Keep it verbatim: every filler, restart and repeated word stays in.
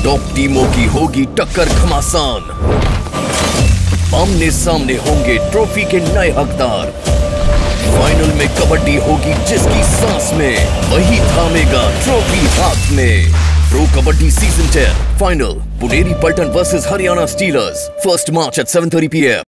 Top टीमों की होगी टक्कर घमासान। आमने सामने होंगे ट्रॉफी के नए हकदार। फाइनल में कबड्डी होगी जिसकी सांस में, वही थामेगा ट्रॉफी हाथ में। Pro kabaddi season ten final, Puneri Paltan versus Haryana Steelers, first March at seven thirty p m